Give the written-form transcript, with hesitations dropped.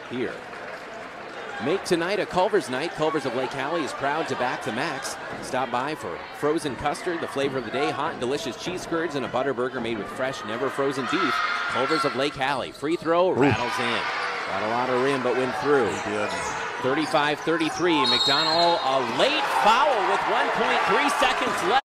here. Make tonight a Culver's night. Culver's of Lake Hallie is proud to back the Max. Stop by for frozen custard, the flavor of the day, hot and delicious cheese curds, and a butter burger made with fresh, never frozen beef. Culver's of Lake Hallie. Free throw, rattles in. Got a lot of rim, but went through. 35-33. McDonald, a late foul with 1.3 seconds left.